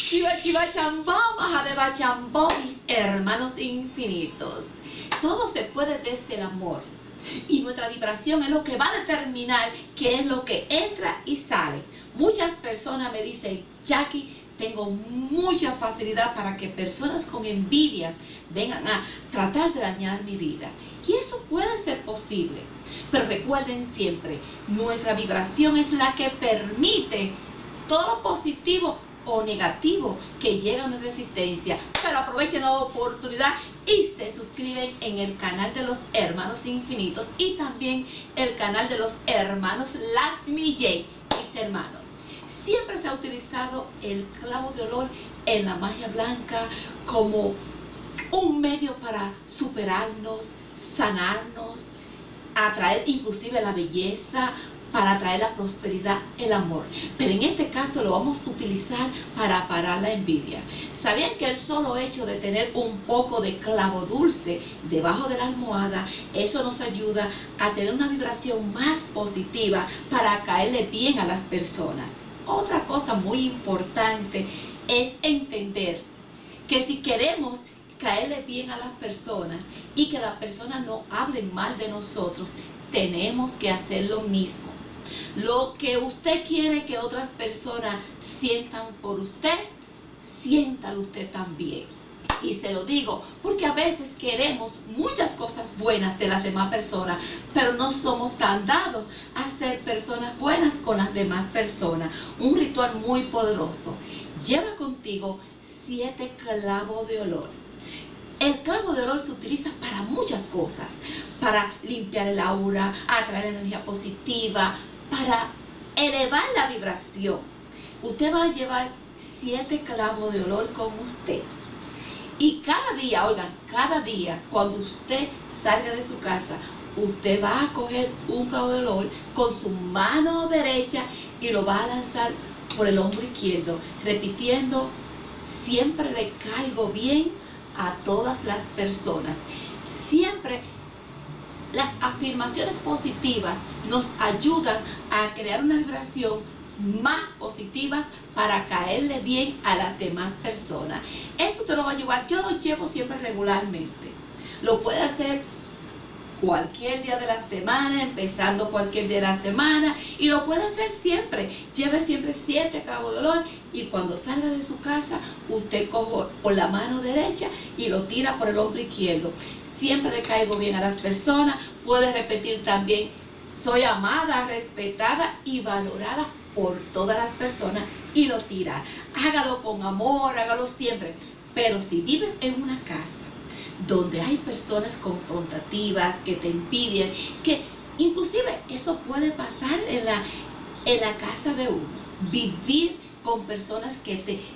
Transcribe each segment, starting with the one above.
Chiva, chiva, chambó, majadeva, chambó, mis hermanos infinitos. Todo se puede desde el amor. Y nuestra vibración es lo que va a determinar qué es lo que entra y sale. Muchas personas me dicen, Jackie, tengo mucha facilidad para que personas con envidias vengan a tratar de dañar mi vida. Y eso puede ser posible. Pero recuerden siempre, nuestra vibración es la que permite todo lo positivo o negativo que llega a nuestra existencia. Pero aprovechen la oportunidad y se suscriben en el canal de los hermanos infinitos y también el canal de los hermanos Lasmi J, mis hermanos. Siempre se ha utilizado el clavo de olor en la magia blanca como un medio para superarnos, sanarnos, atraer inclusive la belleza, para atraer la prosperidad, el amor. Pero en este caso lo vamos a utilizar para parar la envidia. ¿Sabían que el solo hecho de tener un poco de clavo dulce debajo de la almohada, eso nos ayuda a tener una vibración más positiva para caerle bien a las personas? Otra cosa muy importante es entender que si queremos caerle bien a las personas y que las personas no hablen mal de nosotros, tenemos que hacer lo mismo. Lo que usted quiere que otras personas sientan por usted, siéntalo usted también. Y se lo digo porque a veces queremos muchas cosas buenas de las demás personas, pero no somos tan dados a ser personas buenas con las demás personas. Un ritual muy poderoso. Lleva contigo 7 clavos de olor. El clavo de olor se utiliza para muchas cosas, para limpiar el aura, atraer energía positiva, para elevar la vibración. Usted va a llevar 7 clavos de olor con usted. Y cada día, oigan, cada día, cuando usted salga de su casa, usted va a coger un clavo de olor con su mano derecha y lo va a lanzar por el hombro izquierdo, repitiendo, siempre le caigo bien a todas las personas. Siempre las afirmaciones positivas nos ayudan a crear una vibración más positivas para caerle bien a las demás personas. Esto te lo va a llevar, yo lo llevo siempre regularmente. Lo puede hacer cualquier día de la semana, empezando cualquier día de la semana, y lo puede hacer siempre. Lleve siempre 7 clavos de olor y cuando salga de su casa, usted coge por la mano derecha y lo tira por el hombro izquierdo. Siempre le caigo bien a las personas. Puede repetir también, soy amada, respetada y valorada por todas las personas, y lo tira. Hágalo con amor, hágalo siempre. Pero si vives en una casa donde hay personas confrontativas que te envidian, que inclusive eso puede pasar en la casa de uno, vivir con personas que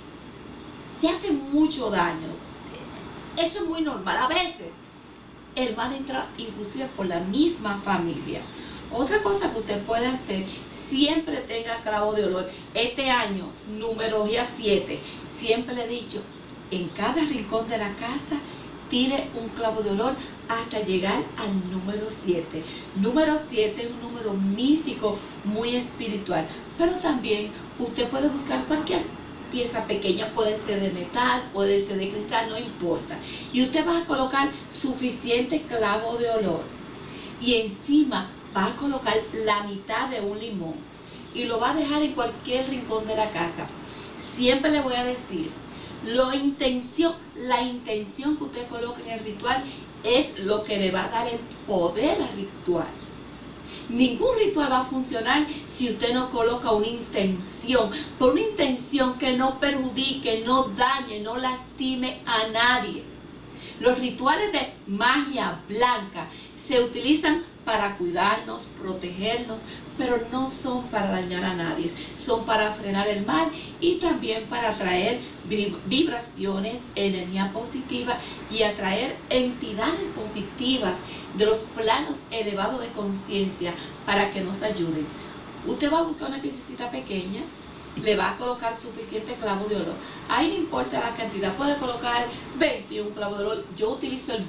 te hacen mucho daño, eso es muy normal. A veces el mal entra inclusive por la misma familia. Otra cosa que usted puede hacer, siempre tenga clavo de olor. Este año, numerología 7, siempre le he dicho, en cada rincón de la casa, tire un clavo de olor hasta llegar al número 7. Número 7 es un número místico, muy espiritual, pero también usted puede buscar cualquier pieza pequeña, puede ser de metal, puede ser de cristal, no importa. Y usted va a colocar suficiente clavo de olor y encima va a colocar la mitad de un limón y lo va a dejar en cualquier rincón de la casa. Siempre le voy a decir, la intención que usted coloque en el ritual es lo que le va a dar el poder al ritual. Ningún ritual va a funcionar si usted no coloca una intención, por una intención que no perjudique, no dañe, no lastime a nadie. Los rituales de magia blanca se utilizan para cuidarnos, protegernos, pero no son para dañar a nadie. Son para frenar el mal y también para atraer vibraciones, energía positiva y atraer entidades positivas de los planos elevados de conciencia para que nos ayuden. Usted va a buscar una piececita pequeña, le va a colocar suficiente clavo de olor. Ahí no importa la cantidad, puede colocar 21 clavos de olor. Yo utilizo el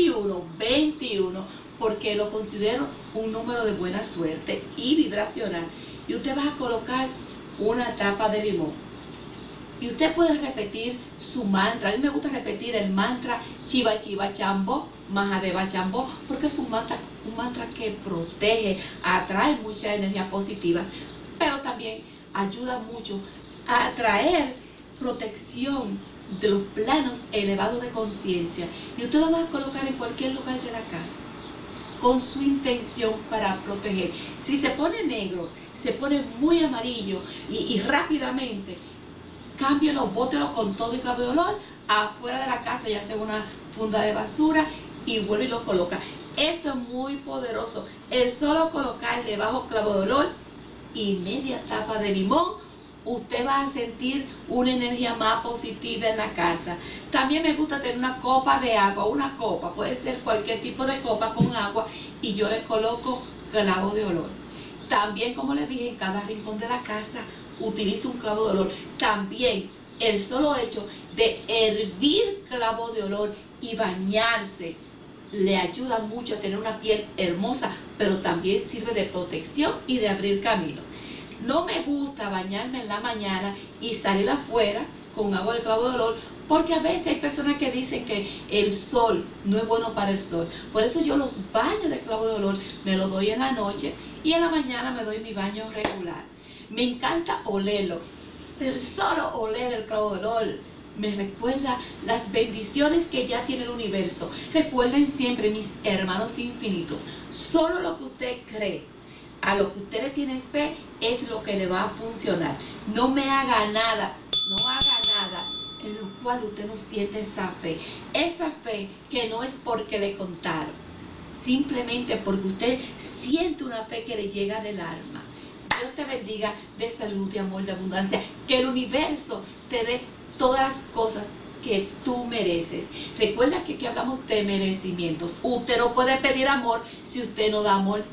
21 porque lo considero un número de buena suerte y vibracional. Y usted va a colocar una tapa de limón Y usted puede repetir su mantra. A mí me gusta repetir el mantra Shiva Shiva Shambho, Mahadeva Shambho, porque es un mantra que protege, atrae muchas energías positivas, pero también ayuda mucho a atraer protección de los planos elevados de conciencia. Y usted lo va a colocar en cualquier lugar de la casa con su intención para proteger. Si se pone negro, se pone muy amarillo y rápidamente, cámbielo, bótelo con todo y clavo de olor afuera de la casa, ya sea una funda de basura, y vuelve y lo coloca. Esto es muy poderoso. El solo colocar debajo clavo de olor y media tapa de limón, usted va a sentir una energía más positiva en la casa. También me gusta tener una copa de agua, una copa, puede ser cualquier tipo de copa con agua, y yo le coloco clavo de olor. También, como les dije, en cada rincón de la casa utilizo un clavo de olor. También el solo hecho de hervir clavo de olor y bañarse le ayuda mucho a tener una piel hermosa, pero también sirve de protección y de abrir caminos. No me gusta bañarme en la mañana y salir afuera con agua de clavo de olor, porque a veces hay personas que dicen que el sol no es bueno para el sol. Por eso yo los baños de clavo de olor me los doy en la noche y en la mañana me doy mi baño regular. Me encanta olerlo. El solo oler el clavo de olor me recuerda las bendiciones que ya tiene el universo. Recuerden siempre, mis hermanos infinitos, solo lo que usted cree, a lo que usted le tiene fe, es lo que le va a funcionar. No me haga nada, no haga nada en lo cual usted no siente esa fe. Esa fe que no es porque le contaron, simplemente porque usted siente una fe que le llega del alma. Dios te bendiga de salud, de amor, de abundancia. Que el universo te dé todas las cosas que tú mereces. Recuerda que aquí hablamos de merecimientos. Usted no puede pedir amor si usted no da amor,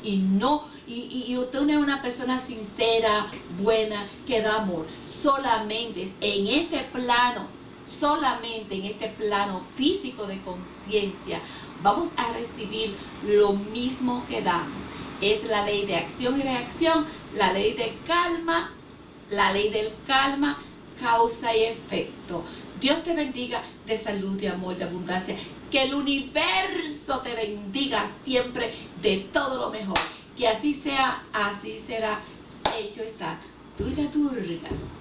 y usted no es una persona sincera, buena, que da amor. Solamente en este plano, solamente en este plano físico de conciencia, vamos a recibir lo mismo que damos. Es la ley de acción y reacción, la ley de calma, la ley del calma, causa y efecto. Dios te bendiga de salud, de amor, de abundancia. Que el universo te bendiga siempre de todo lo mejor. Que así sea, así será. Hecho está. Durga, Durga.